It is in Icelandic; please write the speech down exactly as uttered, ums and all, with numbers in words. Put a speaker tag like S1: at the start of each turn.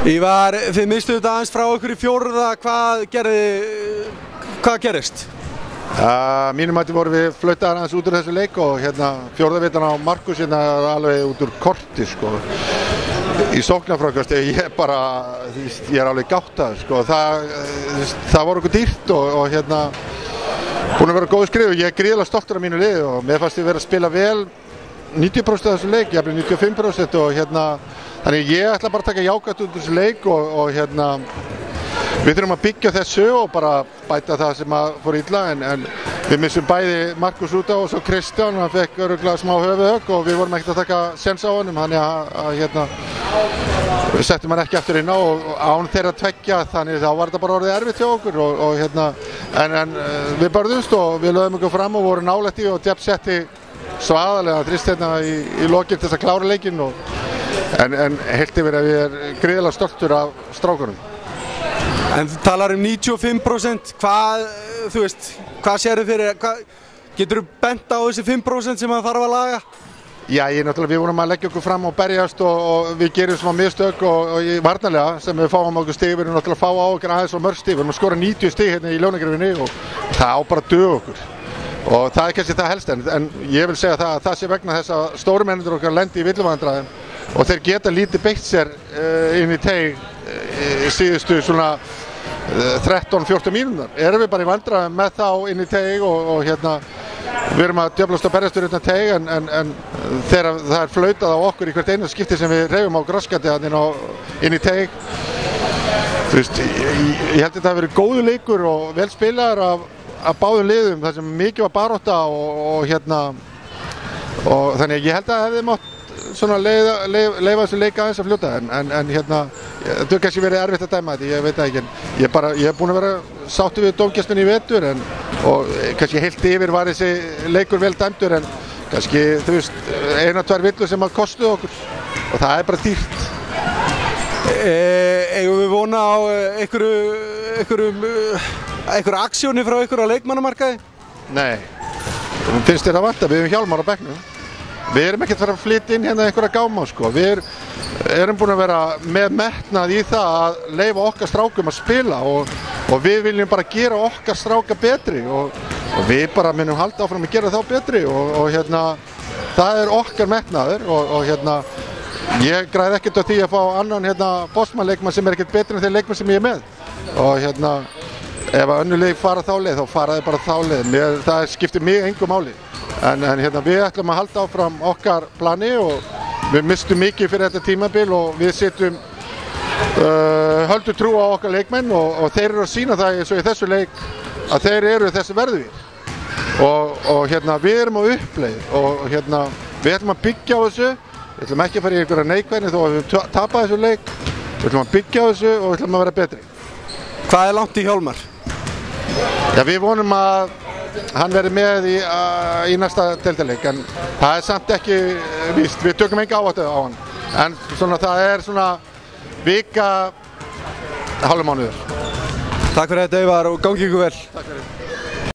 S1: Ívar, þið mistuðu þetta aðeins frá okkur í fjórða, hvað gerði, hvað gerist?
S2: Uh, mínum mati vorum við flautaðar aðeins út úr þessu leik og hérna fjórðavitan á Markus hérna er alveg út úr korti sko. Í sóknarfrákast ég er bara, ég er alveg gáttað sko. Það, það voru okkur dýrt og, og hérna búin að vera góð skrif og ég er gríðarlega stoltur af mínu liði og mér fannst ég vera að spila vel níutíu prósent af þessu leik, ég er níutíu og fimm prósent og hérna þannig ég ætla bara að taka jákvætt út úr þessu leik og, og hérna við þurfum að byggja þessu og bara bæta það sem að fór illa en, en við missum bæði Markus út á og svo Kristján, hann fekk örugglega smá höfuðhögg og við vorum ekkert að taka séns á honum þannig að, að hérna við settum hann ekki aftur inn á og án þeirra tveggja þannig þá var þetta bara orðið erfitt hjá okkur og, og hérna en, en við börðumst og við lögum okkur fram og vorum nálægt í og Jepp setti svaðalega þrist hérna í, í lokinn til þess að klára leikinn og En, en heilt yfir að við erum gríðarlega stoltur af strákunum.
S1: En þú talar um níutíu og fimm prósent, hvað, þú veist, hvað sérðu fyrir, hvað, getur þú bent á þessi fimm prósent sem það þarf að laga?
S2: Já, ég náttúrulega, við vorum að leggja okkur fram og berjast og, og við gerum svona mistök og, og varnarlega sem við fáum okkur stig, við erum náttúrulega að fá á okkur aðeins og mörg stig, við erum að skora níutíu stig hérna í Ljónagryfjunni og það á bara að duga okkur. Og það er kannski það helst en, en ég vil segja það að það sé vegna þess að stóru mennir okkar lendi í villuvandræðum og þeir geta lítið beitt sér uh, inn í teig uh, síðustu svona uh, þrettán fjórtán mínútur. Erum við bara í vandræðum með þá inn í teig og, og hérna við erum að djöflast að berjast utan teig en, en, en þegar það er flautað á okkur í hvert einu skipti sem við reyfum á graskandi inn, inn í teig. Þú veist, ég, ég held að þetta hafi verið góðu leikur og vel spilaðar af, af báðum liðum þar sem mikið var barátta og, og hérna og þannig að ég held að það hefði mátt svona leiða, leið, leiða þessu leika aðeins að fljóta en, en, en hérna, þetta hefur kannski verið erfitt að dæma þetta, ég veit það ekki en ég, bara, ég hef búin að vera sáttur við dómgæslunni í vetur en, og kannski heilt yfir var þessi leikur vel dæmdur en kannski, þú veist, eina, tvær villur sem að kostuðu okkur og það er bara dýrt.
S1: E, eigum við vona á einhverju, einhverju, einhverju aksjóni frá einhverju á leikmannamarkaði?
S2: Nei, finnst þér að vanta, við hefum Hjálmar á bekknum. Við erum ekkert að fara að flytja inn hérna einhverja gáma sko. Við er, erum búin að vera með metnað í það að leyfa okkar strákum að spila og, og við viljum bara gera okkar stráka betri og, og við bara munum halda áfram að gera þá betri og, og hérna það er okkar metnaður og, og hérna ég græði ekkert á því að fá annan hérna postmannleikmann sem er ekkert betri en þeir leikmann sem ég er með og hérna ef að önnur leik fara þá leið þá fara þeir bara þá leið. Mér, það skiptir mig engu máli. En, en hérna, við ætlum að halda áfram okkar plani og við mistum mikið fyrir þetta tímabil og við setjum uh, höldum trú á okkar leikmenn og, og þeir eru að sýna það eins og í þessu leik að þeir eru þessi verðugir. Og, og hérna, við erum á uppleið og hérna, við ætlum að byggja á þessu, við ætlum ekki að fara í einhverja neikvæðni þó að við tapa þessu leik, við ætlum að byggja á þessu og við ætlum að vera betri.
S1: Hvað er langt í Hjálmar?
S2: Já, við vonum að hann verði með í, uh, í næsta deildarleik en það er samt ekki víst, við tökum enga áhættu á hann en svona, það er svona vika hálfum mánuður.
S1: Takk fyrir þetta Ívar og gangi ykkur vel.
S2: Takk fyrir.